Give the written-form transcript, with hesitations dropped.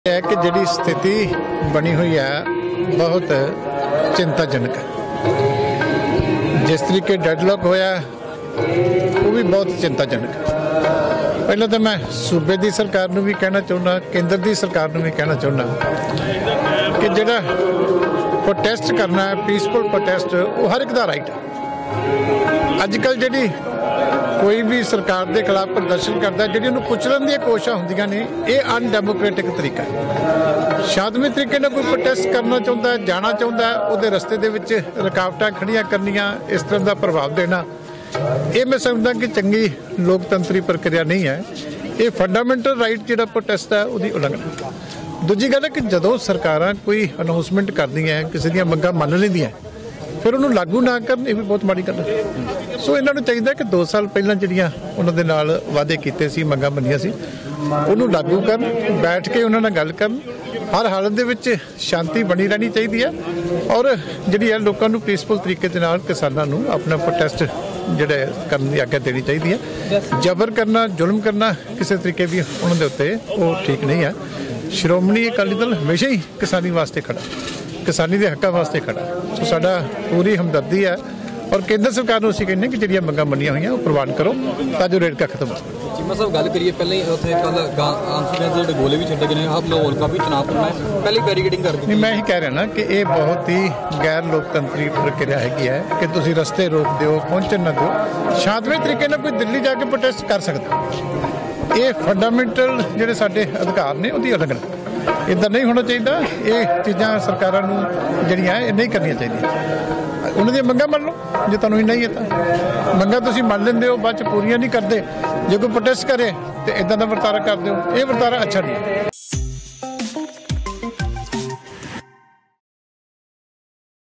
है कि जिहड़ी स्थिति बनी हुई है बहुत चिंताजनक है। जिस तरीके डेडलॉक होया वो भी बहुत चिंताजनक है। पहले तो मैं सूबे की सरकार नूं भी कहना चाहुंदा, केंद्र की सरकार नूं भी कहना चाहुंदा कि जिहड़ा प्रोटेस्ट करना है, पीसफुल प्रोटेस्ट, वो हर एक दा राइट है। अजकल जिहड़ी कोई भी सरकार के खिलाफ प्रदर्शन करता है, जी उन्होंने कुचलन दी कोशिशां होंदियां ने, ये अनडैमोक्रेटिक तरीका है। शांतमई तरीके नाल कोई प्रोटेस्ट करना चाहुंदा है, जाना चाहुंदा है, उहदे रस्ते दे विच रुकावटां खड़ियां करनियां, इस तरह का प्रभाव देना, ये मैं समझदा कि चंगी लोकतंत्री प्रक्रिया नहीं है। ये फंडामेंटल राइट जिहड़ा प्रोटेस्ट है उसकी उलंघना। दूजी गल है कि जदों सरकारां कोई अनाउंसमेंट करदियां, किसी दी मंगां मन लैंदियां, फिर उन्होंने लागू ना करन, ये भी बहुत माड़ी गल है। सो इन्होंने चाहिए कि 2 साल पहले जिहड़ियां उन्होंने नाल वादे कीते सी, मंगां मनियां सी, उन्होंने लागू करन, बैठ के उन्होंने गल करन। हर हालत दे विच शांति बनी रहनी चाहिए है और जिहड़ी है लोकां नूं पीसफुल तरीके दे नाल किसानां नूं अपना प्रोटेस्ट जिहड़ा करन दी आग्या देनी चाहिए है। जबर करना, जुल्म करना किसी तरीके भी उन्हां दे उत्ते वो ठीक नहीं है। श्रोमणी अकाली दल हमेशा ही किसानी वास्ते खड़ा, किसानी के हकों वास्ते खड़ा। सो साडा पूरी हमदर्दी है और केंद्र सरकार नूं असीं कहने कि जिहड़ियां मंगां मनियां होईयां वो प्रवान करो तां जो रेट का खत्म हो। चीमा साहब गल करिए पहले ही उत्थे कल आंसू के गोले भी छड्डे गए, आप लाहौर का भी चुनाव करना है, पहले बैरिकेडिंग कर दी। नहीं, मैं ही कह रहा ना कि ये बहुत ही गैर लोकतंत्री प्रक्रिया हैगी है कि तुसीं रस्ते रोक दिओ, पहुंचण ना दिओ। शांतमई तरीके नाल कोई दिल्ली जाके प्रोटेस्ट कर सकदा, ये फंडामेंटल जिहड़े साडे अधिकार ने उहदी उलंघना। इदा नहीं होना चाहिए। ये चीज़ां सरकारां नूं जिहड़ियां नहीं करनियां चाहिए। उन्हां दी मंगां मान लो, जे तुहानूं ही नहीं है तां मंगां तुसीं मान लैंदे हो, बाद च पूरीआं नहीं करदे। जे कोई प्रोटेस्ट करे तो इदां दा वरतारा करदे हो, ये वरतारा अच्छा नहीं है।